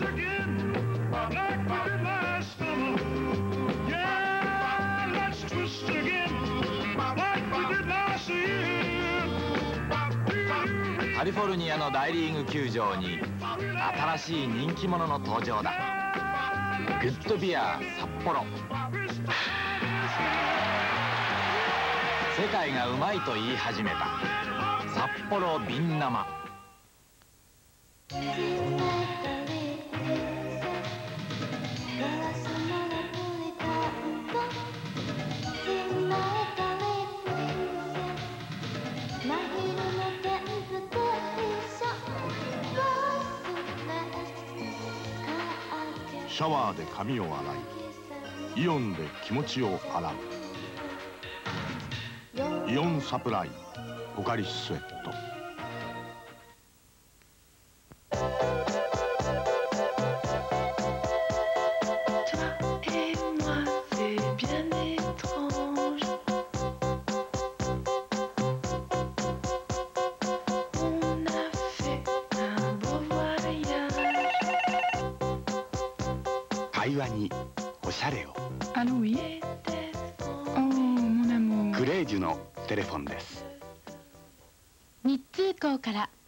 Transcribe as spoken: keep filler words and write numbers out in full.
カリフォルニアの大リーグ球場に新しい人気者の登場だ。グッドビア札幌。世界がうまいと言い始めた札幌瓶生。 シャワーで髪を洗い、イオンで気持ちを洗う。イオンサプライポカリススエット。 会話におしゃれを。 あの、oui。おー、mon amour。 グレージュのテレフォンです。 日通港から